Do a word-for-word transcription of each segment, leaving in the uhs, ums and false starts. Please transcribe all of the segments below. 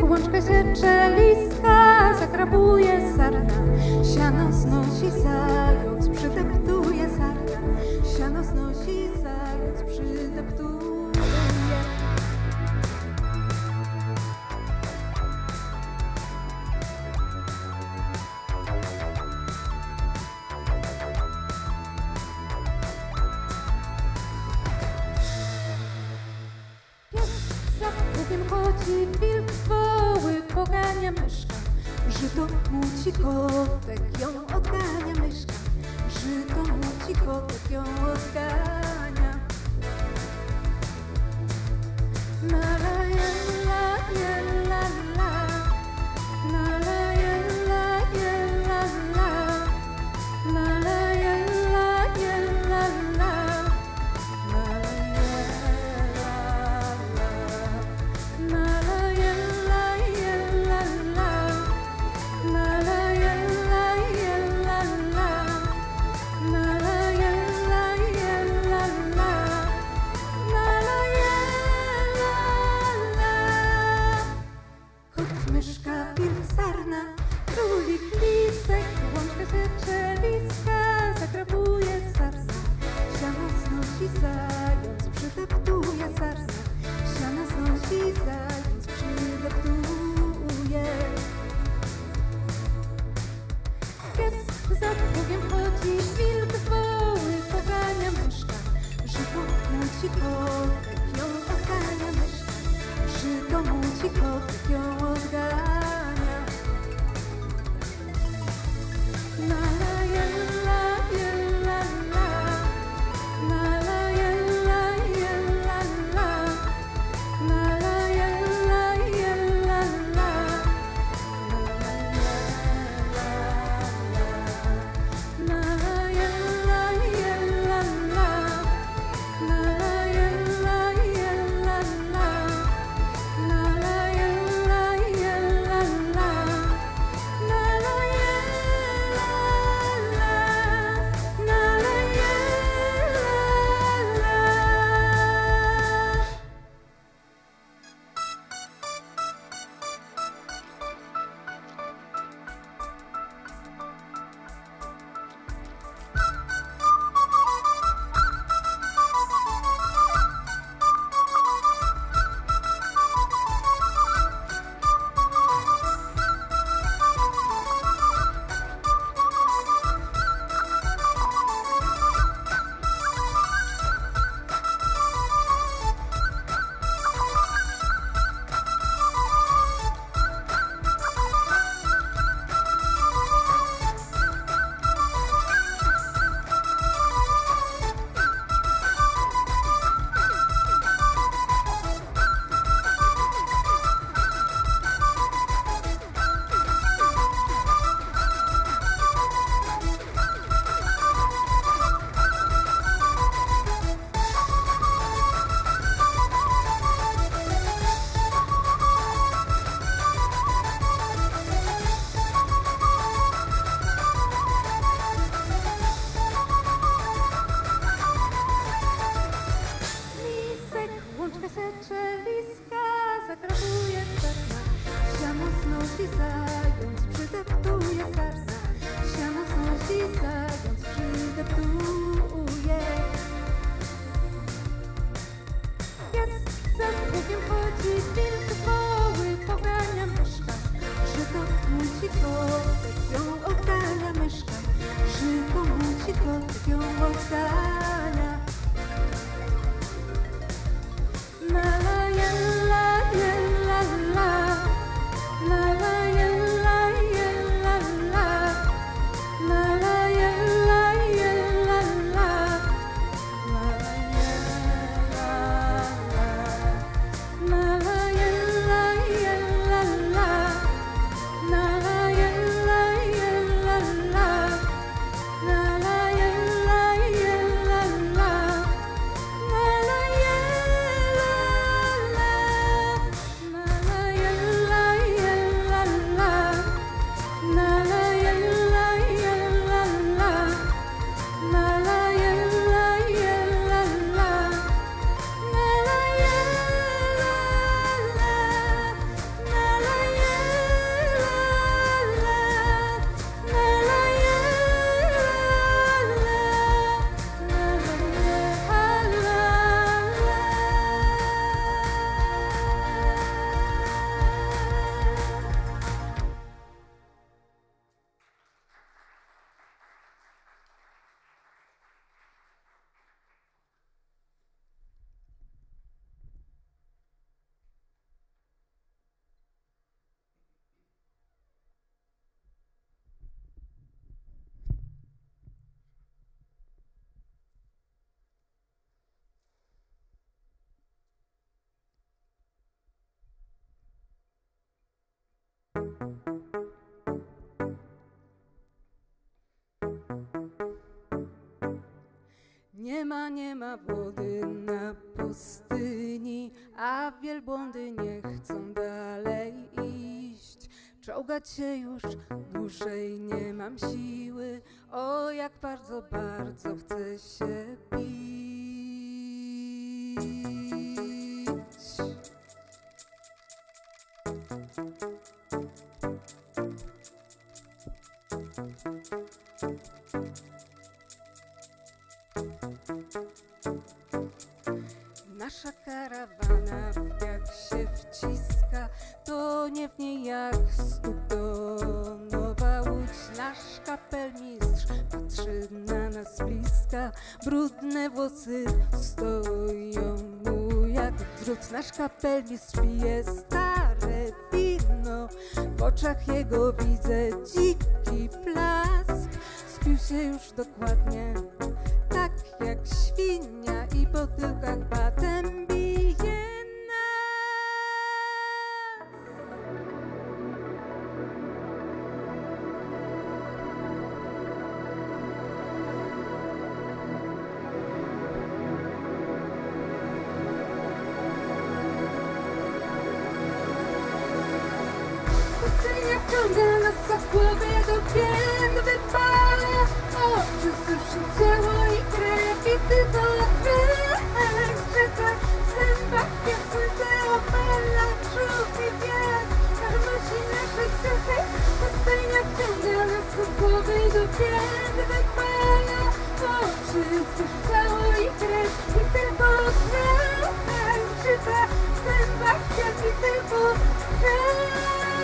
łączka się czeliska, zagrabuje sarna. Siano znosi zając, przydeptuje sarna. Siano znosi zając, przydeptuje. Bogiem chodzi wilk, woły pogania myszka. Żyto muci kotek, ją odgania myszka. Żyto muci kotek, ją odgania. Na la jella, jella, la. Na la jella, jella, la. Na la jella, jella, la. Myszka, wilk, sarna, królik, lisek, łączka się czeliska, zagrabuje sarna. Siano znosi zając, przydeptuje sarna. Siano znosi zając, przydeptuje. Pies za pługiem chodzi, wilk, woły pogania myszka. Żyto muci kotek, ją odgania myszka. Żyto muci kotek, ją odgania. Na la jella, jella, la. Na la jella, jella, la. Na la jella, jella, la. Na la jella, jella, la. Na la jella, jella, la. Na la jella, jella, la. Na la jella, la. Na la jella, la. Łączka się czeliska, zagrabuje sarna. Siano znosi zając, przydeptuje sarna. Siano znosi zając, przydeptuje. Pies za pługiem chodzi, wilk, woły pogania myszka. Żyto muci kotek, ją odgania myszka. Żyto muci kotek, ją odgania. Na la jella, jella, la. Na la jella, jella, la. Na la jella, jella, la. Nie ma, nie ma wody na pustyni, a wielbłądy nie chcą dalej iść. Czołgać się już dłużej nie mam siły, o jak bardzo, bardzo chcę się bić. Nasza karawana w piach się wciska, to nie w niej jak studonowa łódź. Nasz kapelmistrz patrzy na nas bliska, brudne włosy stoją mu jak drut. Nasz kapelmistrz pije stare wino, w oczach jego widzę dziki blask. Spił się już dokładnie tak jak świnia i po tyłkach batem bije nas. Pustynia wciąga nas za głowie do pięt, wypala oczy, suszy ciało i krew, i tylko krew zgrzyta w zębach, jak słońce opala brzuch i wiatr, karmosi nasze cechy. Pustynia wciąga nas za głowy do pięt, wypala oczy, suszy ciało i krew, i tylko krew zgrzyta w zębach, jak i tylko krew.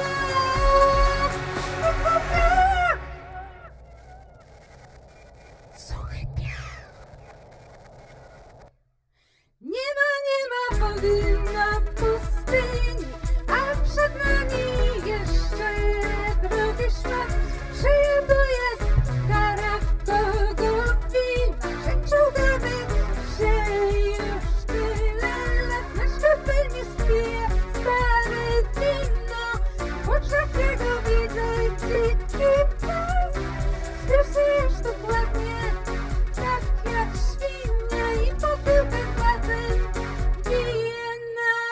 Nie ma, nie ma wody na pustyni, a przed nami jeszcze drogi szmat. Przyjemno jest kara kogo wina, że czołgamy się już tyle lat. Nasz kapelmistrz pije stare wino, w oczach jego widzę dziki blask. Spił się już dokładnie tak jak świnia i po tyłkach batem bije nas.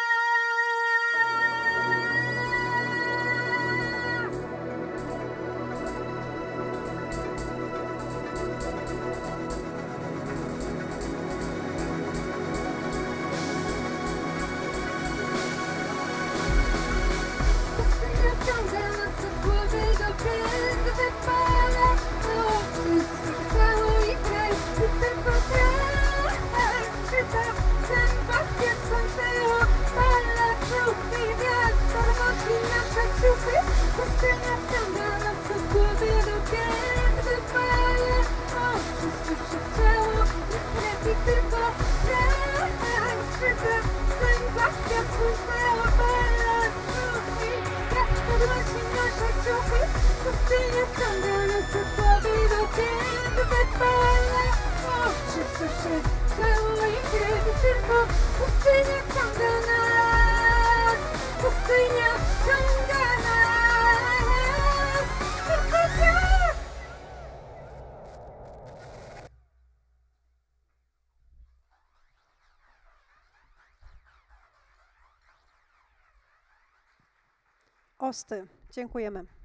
Pustynia wciąga nas za głowy do pięt, wypala oczy, suszy ciało i krew, i tylko krew zgrzyta w zębach, jak słońce opala brzuch i wiatr, karmosi nasze ciuchy. Pustynia wciąga nas za głowy do pięt, wypala oczy, suszy ciało i krew, i tylko krew zgrzyta w zębach, jak słońce opala brzuch i wiatr, karmosi nasze ciuchy. Pustynia wciąga nas za głowy do pięt, wypala oczy, suszy ciało i krew, i tylko pustynia wciąga nas. Pustynia wciąga nas. Tylko tak. Osty, dziękujemy.